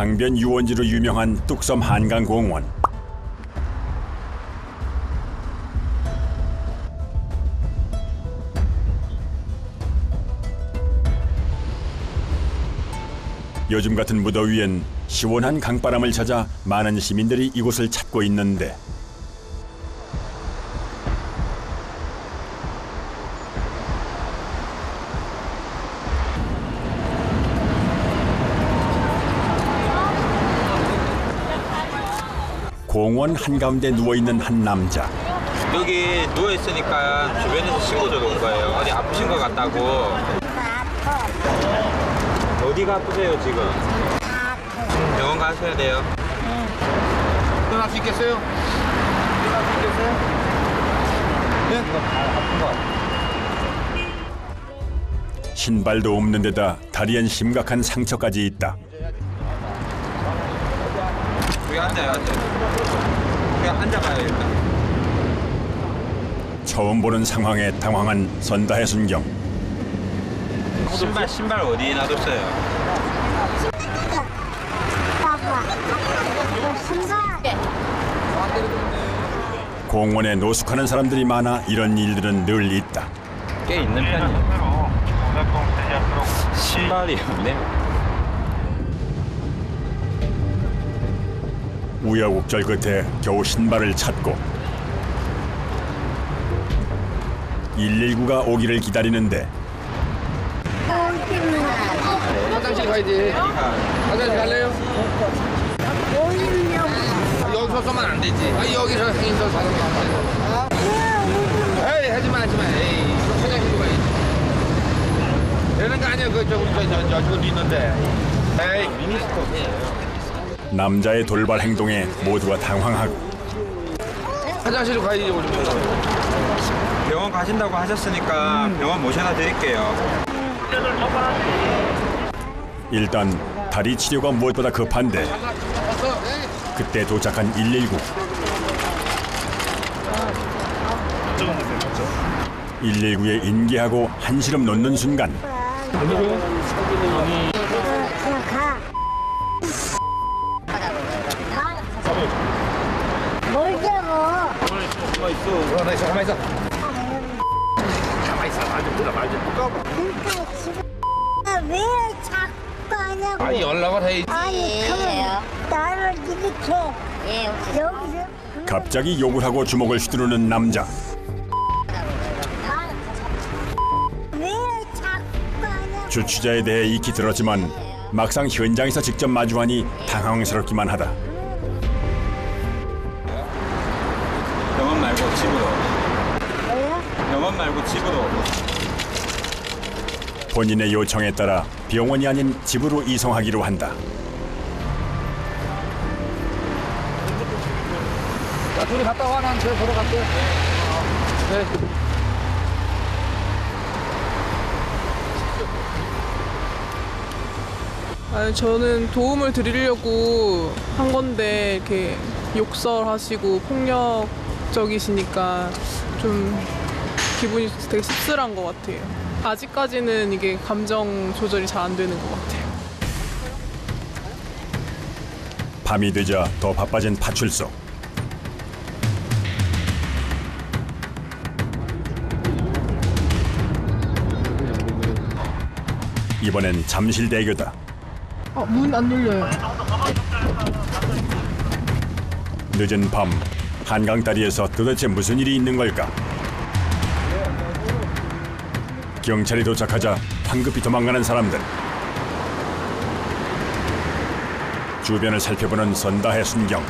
강변 유원지로 유명한 뚝섬 한강공원. 요즘 같은 무더위엔 시원한 강바람을 찾아 많은 시민들이 이곳을 찾고 있는데 공원 한가운데 누워있는 한 남자. 여기 누워있으니까 주변에서 친구들 온 거예요. 어디 아프신 것 같다고. 아파. 어디가 아프세요 지금? 병원 가셔야 돼요. 일어날 수 있겠어요? 일어날 수 있겠어요? 네? 아픈 거 같아요. 신발도 없는 데다 다리엔 심각한 상처까지 있다. 여기 앉아요, 그냥 앉아봐요 일단. 처음 보는 상황에 당황한 선다혜 순경. 신발 어디에 놔뒀어요? 봐봐. 신발. 공원에 노숙하는 사람들이 많아 이런 일들은 늘 있다. 꽤 있는 편이에요. 신발이 없네요. 우여곡절 끝에 겨우 신발을 찾고 119가 오기를 기다리는데 화장실 가야지. 화장실 갈래요? 여기서 서면 안 되지. 여기서 사는 게 안 돼. 에이, 하지마. 에이, 화장실 가야지. 되는 거 아니야. 저기 있는데. 에이, 미니스톱. 남자의 돌발 행동에 모두가 당황하고 화장실로 가야지. 병원 가신다고 하셨으니까 병원 모셔다 드릴게요. 일단 다리 치료가 무엇보다 급한데 그때 도착한 119. 119에 인계하고 한시름 놓는 순간 뭘 잡어? 가만히 있어. 말 좀. 그러니까 지금 왜 자꾸 하냐고. 아니, 연락을 해야지. 아니 그러면 나를 이렇게 여기서 갑자기 욕을 하고 주먹을 휘두르는 남자. 왜 자꾸 하냐고. 주취자에 대해 익히 들었지만 막상 현장에서 직접 마주하니 당황스럽기만 하다. 병원 말고 집으로. 병원 말고 집으로. 본인의 요청에 따라 병원이 아닌 집으로 이송하기로 한다. 자, 둘이 갔다 와. 난 저 보러 갈게. 네. 아니, 저는 도움을 드리려고 한 건데 이렇게 욕설하시고 폭력적이시니까 좀 기분이 되게 씁쓸한 것 같아요. 아직까지는 이게 감정 조절이 잘 안 되는 것 같아요. 밤이 되자 더 바빠진 파출소. 이번엔 잠실대교다. 문 안 열려요. 늦은 밤 한강다리에서 도대체 무슨 일이 있는 걸까? 경찰이 도착하자 황급히 도망가는 사람들. 주변을 살펴보는 선다혜 순경.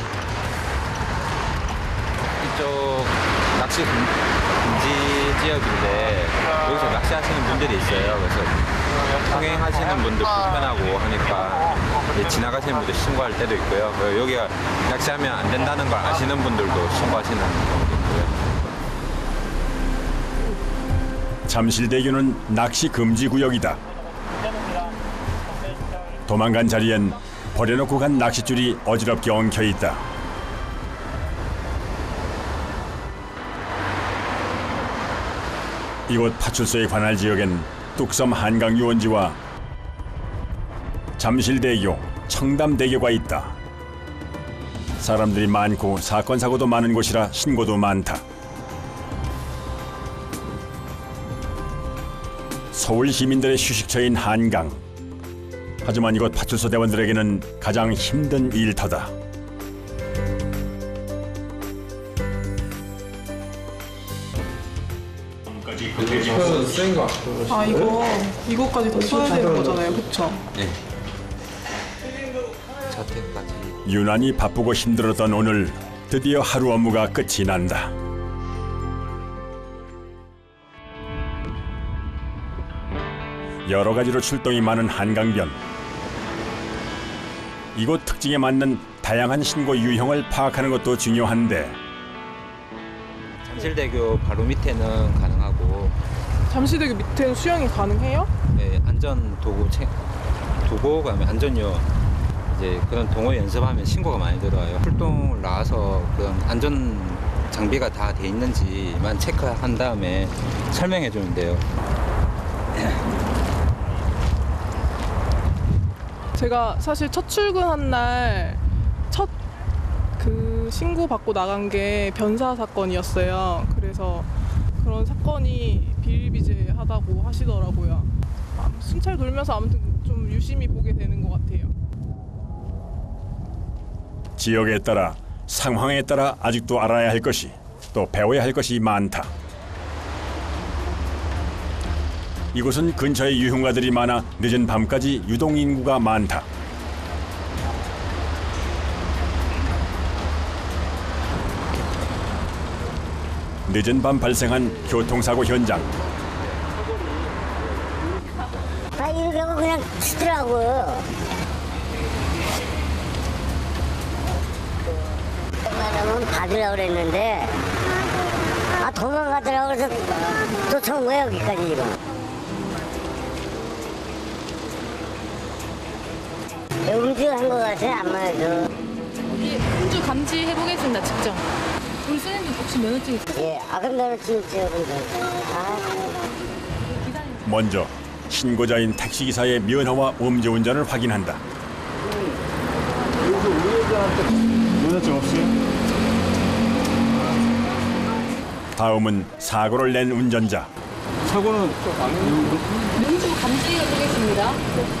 이쪽 낚시 금지 지역인데 여기서 낚시하시는 분들이 있어요. 그래서 통행하시는 분들 불편하고 하니까 지나가시는 분들 신고할 때도 있고요. 그리고 여기가 낚시하면 안 된다는 걸 아시는 분들도 신고하시는 경우도 있고요. 잠실대교는 낚시 금지 구역이다. 도망간 자리엔 버려놓고 간 낚싯줄이 어지럽게 엉켜 있다. 이곳 파출소의 관할 지역엔 뚝섬 한강 유원지와 잠실대교, 청담대교가 있다. 사람들이 많고 사건 사고도 많은 곳이라 신고도 많다. 서울 시민들의 휴식처인 한강. 하지만 이곳 파출소 대원들에게는 가장 힘든 일터다. 아 이거까지 다 써야 되는 거잖아요, 그렇죠? 네. 저택까지. 유난히 바쁘고 힘들었던 오늘 드디어 하루 업무가 끝이 난다. 여러 가지로 출동이 많은 한강변. 이곳 특징에 맞는 다양한 신고 유형을 파악하는 것도 중요한데 잠실대교 바로 밑에는 가능하고 잠시대교 밑에는 수영이 가능해요? 네, 안전 도구 가면 안전요 이제 그런 동호 연습하면 신고가 많이 들어와요. 출동을 나와서 그런 안전 장비가 다 돼 있는지만 체크한 다음에 설명해 주면 돼요. 제가 사실 첫 출근한 날 첫 그 신고 받고 나간 게 변사 사건이었어요. 그래서 그런 사건이 비일비재하다고 하시더라고요. 순찰 돌면서 아무튼 좀 유심히 보게 되는 것 같아요. 지역에 따라 상황에 따라 아직도 알아야 할 것이 또 배워야 할 것이 많다. 이곳은 근처에 유흥가들이 많아 늦은 밤까지 유동 인구가 많다. 늦은 밤 발생한 교통사고 현장. 아, 이렇게 하고 그냥 치더라고. 웬만하면 받으려고 그랬는데, 도망가더라고. 그래서 쫓아온 거야, 여기까지 지금. 음주한 거 같아, 아무래도. 음주 감지해보겠습니다, 직접. 우리 선생님 혹시 면허증 있어요? 예, 그럼 면허증 있죠, 근데. 먼저 신고자인 택시기사의 면허와 음주운전을 확인한다. 면허증 없어요? 다음은 사고를 낸 운전자. 사고는 음주 감지해보겠습니다.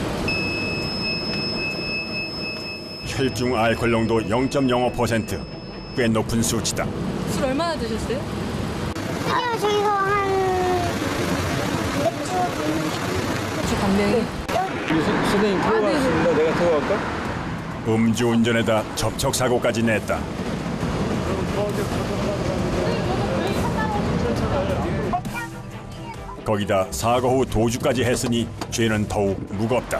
혈중 알코올 농도 0.05%. 꽤 높은 수치다. 술 얼마나 드셨어요? 아니요, 저기서 한 맥주 반병이. 선생님 들어갔습니다. 내가 들어갈까? 음주운전에다 접촉사고까지 냈다. 거기다 사고 후 도주까지 했으니 죄는 더욱 무겁다.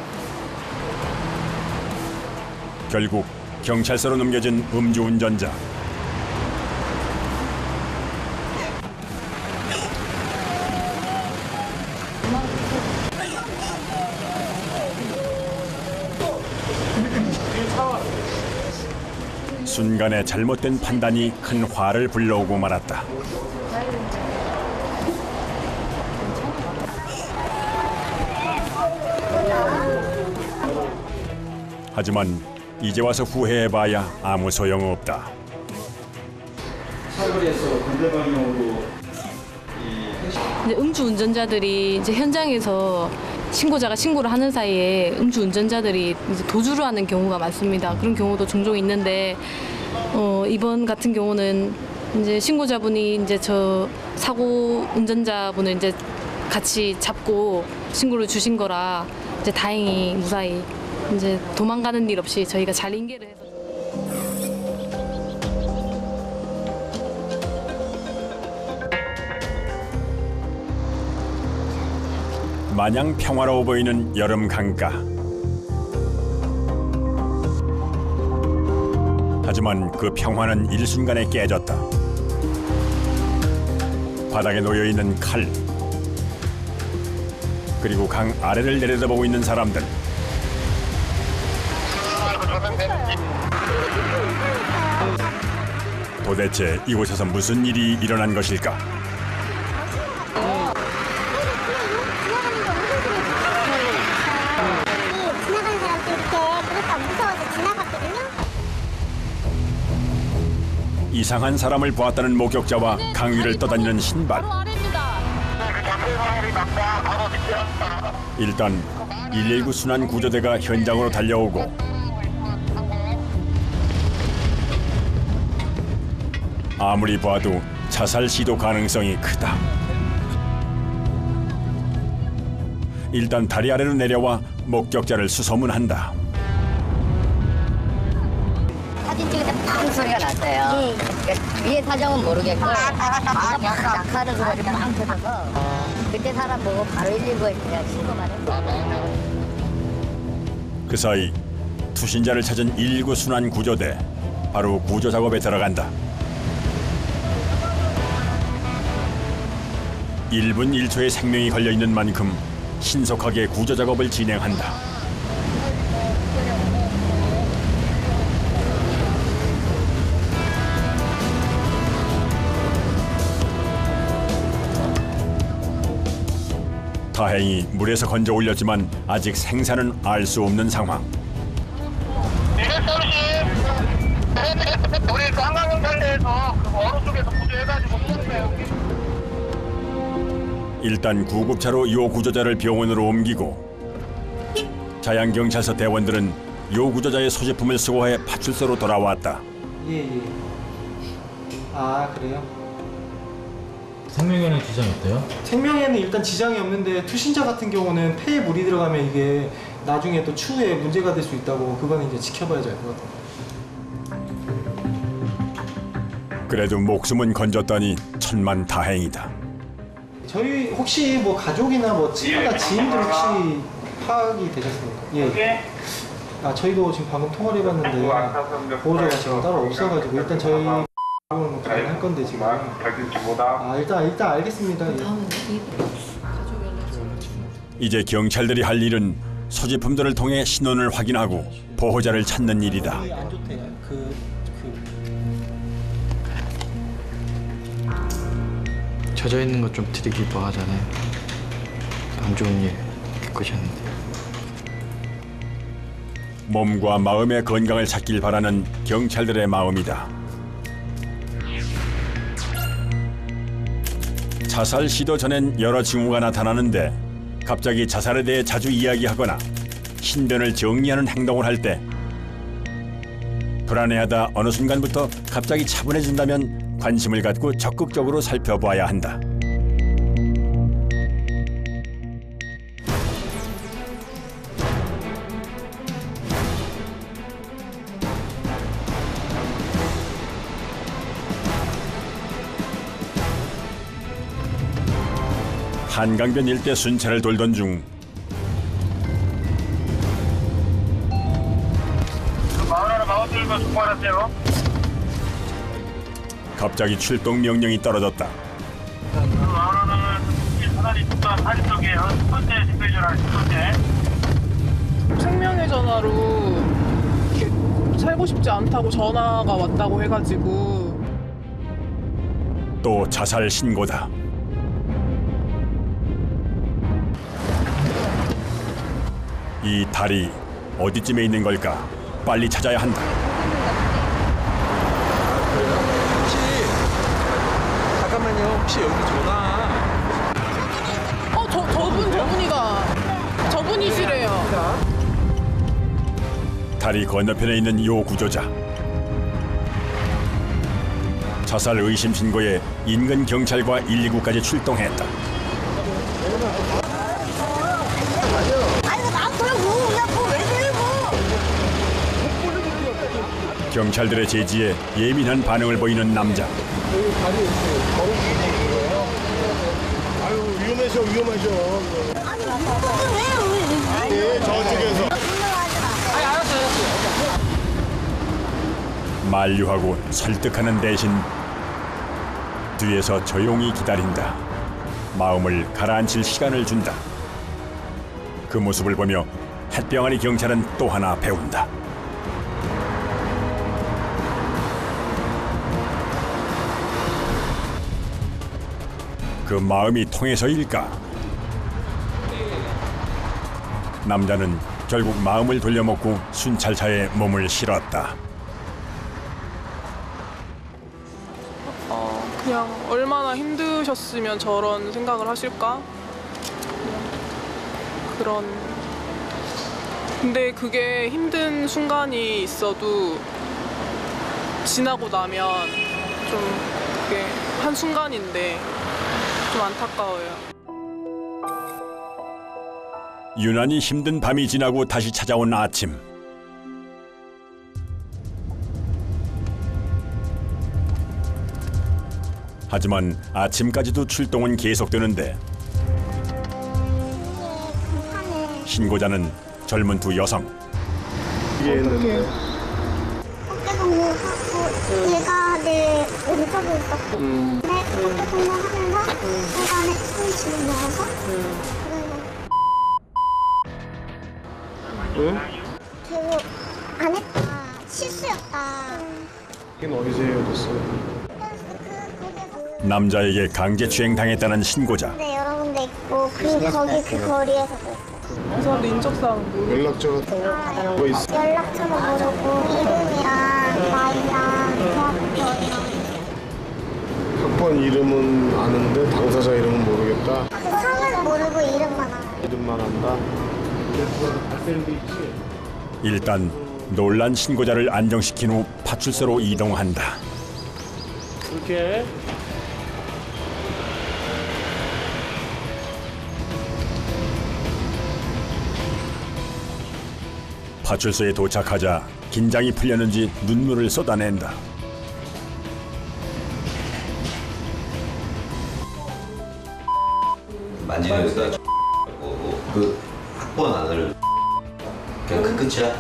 결국 경찰서로 넘겨진 음주운전자. 순간의 잘못된 판단이 큰 화를 불러오고 말았다. 하지만 이제 와서 후회해봐야 아무 소용없다. 이제 음주 운전자들이 이제 현장에서 신고자가 신고를 하는 사이에 음주 운전자들이 이제 도주를 하는 경우가 많습니다. 그런 경우도 종종 있는데 이번 같은 경우는 이제 신고자분이 이제 저 사고 운전자분을 이제 같이 잡고 신고를 주신 거라 이제 다행히 무사히 이제 도망가는 일 없이 저희가 잘 인계를 해서. 마냥 평화로워 보이는 여름 강가. 하지만 그 평화는 일순간에 깨졌다. 바닥에 놓여있는 칼, 그리고 강 아래를 내려다보고 있는 사람들. 도대체 이곳에서 무슨 일이 일어난 것일까? 지나가는 사람들 때 그렇게 이상한 사람을 보았다는 목격자와 강 위를 떠다니는 신발. 바로 아래입니다. 일단 119 순환 구조대가 현장으로 달려오고 아무리 봐도 자살 시도 가능성이 크다. 일단 다리 아래로 내려와 목격자를 수소문한다. 사진 찍을 때 팡 소리가 났어요. 그러니까 위에 사정은 모르겠고 낙하는 소리 팡 터져서 그때 사람 보고 바로 119에 그냥 신고만 했어요. 그 사이 투신자를 찾은 119 순환 구조대 바로 구조 작업에 들어간다. 1분 1초의 생명이 걸려 있는 만큼 신속하게 구조 작업을 진행한다. 다행히 물에서 건져 올렸지만 아직 생사는 알 수 없는 상황. 우리 한강경찰대에서 어로 쪽에서 구조해가지고 쏘는데요. 일단 구급차로 요 구조자를 병원으로 옮기고 자양경찰서 대원들은 요 구조자의 소지품을 수거해 파출소로 돌아왔다. 예. 아, 그래요? 생명에는 지장이 없대요? 생명에는 일단 지장이 없는데 투신자 같은 경우는 폐에 물이 들어가면 이게 나중에 또 추후에 문제가 될 수 있다고 그거는 이제 지켜봐야지 알 것 같아요. 그래도 목숨은 건졌다니 천만 다행이다. 저희 혹시 뭐 가족이나 뭐 친구나 지인들 혹시 파악이 되셨습니까? 예. 아, 저희도 지금 방금 통화를 해봤는데 보호자가 지금 따로 없어가지고 일단 저희 뭐 할 건데 지금. 아, 일단 알겠습니다. 예. 이제 경찰들이 할 일은 소지품들을 통해 신원을 확인하고 보호자를 찾는 일이다. 안 좋대. 젖어 있는 것 좀 드리기도 하잖아요. 안 좋은 일 겪으셨는데. 몸과 마음의 건강을 찾길 바라는 경찰들의 마음이다. 자살 시도 전엔 여러 징후가 나타나는데 갑자기 자살에 대해 자주 이야기하거나 신변을 정리하는 행동을 할 때 불안해하다 어느 순간부터 갑자기 차분해진다면 관심을 갖고 적극적으로 살펴봐야 한다. 한강변 일대 순찰을 돌던 중 마을들과 통화하세요. 갑자기 출동 명령이 떨어졌다. 마을은 사다리 tuk간 사진 쪽에 첫 번째 집회전할 첫 번째. 생명의 전화로 살고 싶지 않다고 전화가 왔다고 해가지고 또 자살 신고다. 이 달이 어디쯤에 있는 걸까? 빨리 찾아야 한다. 잠깐만요. 혹시 여기 전화? 저분이시래요. 다리 건너편에 있는 요 구조자. 자살 의심 신고에 인근 경찰과 119까지 출동했다. 경찰들의 제지에 예민한 반응을 보이는 남자. 아유, 위험하셔. 예, 저쪽에서. 만류하고 설득하는 대신 뒤에서 조용히 기다린다. 마음을 가라앉힐 시간을 준다. 그 모습을 보며 햇병아리 경찰은 또 하나 배운다. 그 마음이 통해서일까? 남자는 결국 마음을 돌려먹고 순찰차에 몸을 실었다. 그냥 얼마나 힘드셨으면 저런 생각을 하실까? 그런. 근데 그게 힘든 순간이 있어도 지나고 나면 좀 그게 한순간인데 좀 안타까워요. 유난히 힘든 밤이 지나고 다시 찾아온 아침. 하지만 아침까지도 출동은 계속되는데 신고자는 젊은 두 여성. 어깨도 하고 얘가 내 왼쪽에 있었고 근데 어깨 동무하면서 얘가 내 손이 지금 나와서 결국 안 했다 실수였다. 이건 어디서 헤어졌어요? 남자에게 강제추행 당했다는 신고자. 네 여러 군데 있고 그 거기 그 거리에서 그랬어요. 그 사람도 인적사항 모르고 연락처가 뭐 있어? 연락처도 모르고 이름이랑 나이랑 대학교랑 학번 이름은 아는데 당사자 이름은 모르겠다. 그 성은 모르고 이름만 알아요. 이름만 안다. 일단 놀란 신고자를 안정시킨 후 파출소로 이동한다. 이렇게 파출소에 도착하자 긴장이 풀렸는지 눈물을 쏟아낸다. 만지는 여기다 그 학번 안을 그냥 그 끝이야?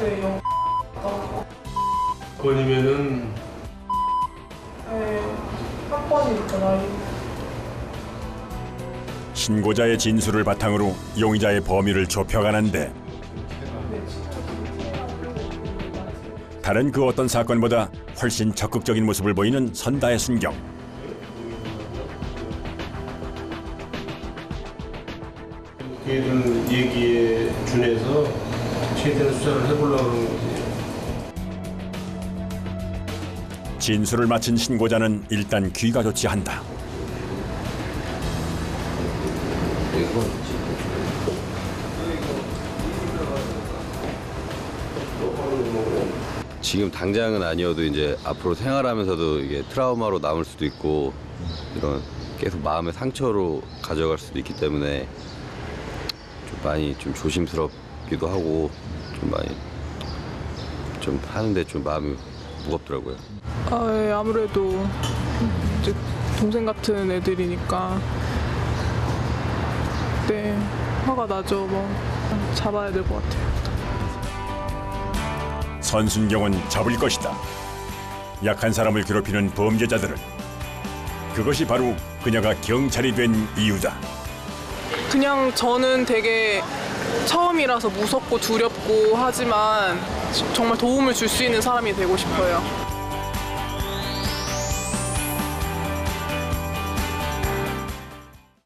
번이면은 학번이 있잖아요. 신고자의 진술을 바탕으로 용의자의 범위를 좁혀가는데 다른 그 어떤 사건보다 훨씬 적극적인 모습을 보이는 선다의 순경. 걔들 얘기에 준해서 최대한 수사를 해보려고 하는 거지. 진술을 마친 신고자는 일단 귀가 조치한다. 지금 당장은 아니어도 이제 앞으로 생활하면서도 이게 트라우마로 남을 수도 있고 이런 계속 마음의 상처로 가져갈 수도 있기 때문에 좀 많이 좀 조심스럽기도 하고 좀 많이 좀 하는데 좀 마음이 무겁더라고요. 예, 아무래도 이제 동생 같은 애들이니까 네 화가 나죠. 뭐 잡아야 될 것 같아요. 선순경은 잡을 것이다. 약한 사람을 괴롭히는 범죄자들을. 그것이 바로 그녀가 경찰이 된 이유다. 그냥 저는 되게 처음이라서 무섭고 두렵고 하지만 정말 도움을 줄 수 있는 사람이 되고 싶어요.